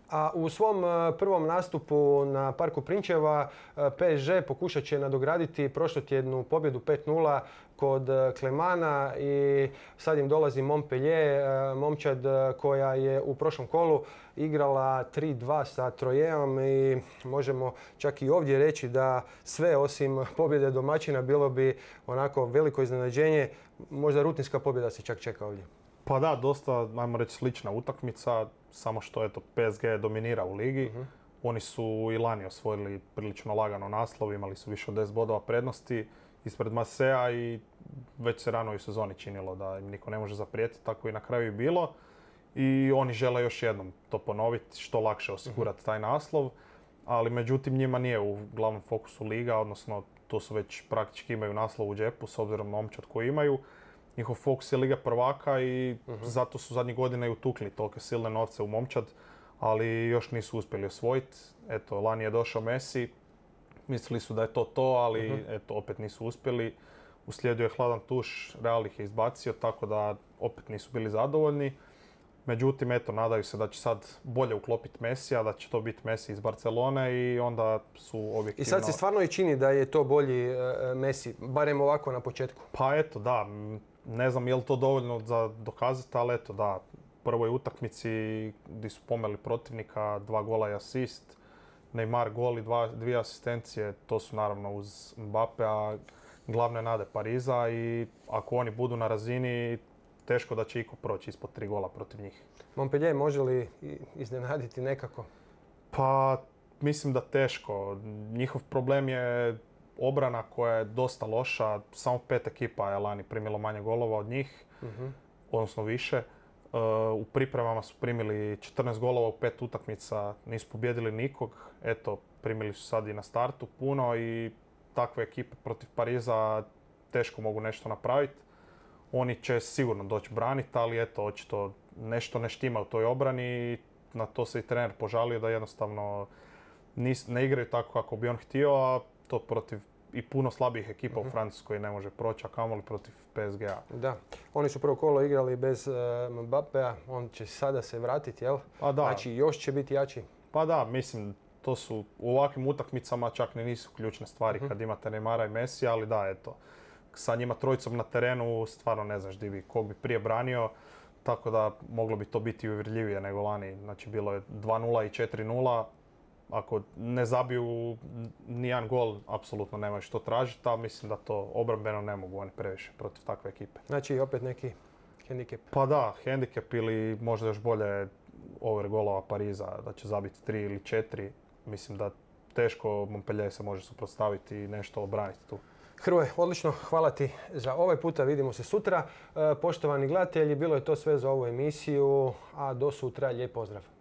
A u svom prvom nastupu na Parku Prinčeva PSG pokušat će nadograditi prošlotjednu pobjedu 5:0 kod Klemana i sad im dolazi Montpellier, momčad koja je u prošlom kolu igrala 3:2 sa Trojeom i možemo čak i ovdje reći da sve osim pobjede domaćina bilo bi onako veliko iznenađenje. Možda rutinska pobjeda se čak čeka ovdje. Pa da, dosta, ajmo reći, slična utakmica, samo što eto, PSG dominira u ligi. Oni su i lani osvojili prilično lagano naslov, imali su više od 10 bodova prednosti ispred Marseillea i već se rano u sezoni činilo da im niko ne može zaprijetiti, tako i na kraju i bilo. I oni žele još jednom to ponoviti, što lakše osigurati taj naslov, ali međutim njima nije u glavnom fokusu liga, odnosno to su već praktički imaju naslov u džepu s obzirom na momčad koju imaju. Njihov fokus je Liga prvaka i zato su zadnjih godina i utukli tolike silne novce u momčad, ali još nisu uspjeli osvojiti. Eto, lani je došao Messi, mislili su da je to, ali eto, opet nisu uspjeli. Uslijedio je hladan tuš, Real ih je izbacio, tako da opet nisu bili zadovoljni. Međutim, eto, nadaju se da će sad bolje uklopiti Messija, da će to biti Messi iz Barcelone i onda su objektivno... I sad se stvarno i čini da je to bolji Messi, barem ovako na početku. Pa eto, da. Ne znam je li to dovoljno za dokazati, ali eto, da. Prvoj utakmici gdje su pomeli protivnika, 2 gola i asist. Neymar gol i 2 asistencije, to su naravno uz Mbappea glavne nade Pariza i ako oni budu na razini, teško da će iko proći ispod 3 gola protiv njih. Montpellier može li iznenaditi nekako? Pa mislim da teško. Njihov problem je obrana koja je dosta loša. Samo 5 ekipa je lani primilo manje golova od njih, odnosno više. U pripremama su primili 14 golova u 5 utakmica, nisu pobijedili nikog. Eto, primili su sad i na startu puno i takve ekipe protiv Pariza teško mogu nešto napraviti. Oni će sigurno doći braniti, ali eto, očito nešto ne štima u toj obrani i na to se i trener požalio da jednostavno ne igraju tako kako bi on htio, a to protiv i puno slabijih ekipa u Francuskoj ne može proći, a kamoli protiv PSG-a. Da, oni su prvo kolo igrali bez Mbappea, on će sada se vratiti, jel? Pa da. Znači još će biti jači. Pa da, mislim, to su u ovakvim utakmicama čak nisu ključne stvari kad imate Neymara i Messi, ali da, eto. Sa njima trojicom na terenu stvarno ne znaš kog bi prije branio, tako da moglo bi to biti uvjerljivije nego lani. Znači bilo je 2:0 i 4:0. Ako ne zabiju nijedan gol, apsolutno nemaju što tražiti, a mislim da to obrambeno ne mogu oni previše protiv takve ekipe. Znači opet neki hendikep. Pa da, hendikep ili možda još bolje over golova Pariza, da će zabiti 3 ili 4. Mislim da teško Montpellier se može suprotstaviti i nešto obraniti tu. Hrvoje, odlično, hvala ti za ovaj puta, vidimo se sutra. Poštovani gledatelji, bilo je to sve za ovu emisiju, a do sutra, lijep pozdrav.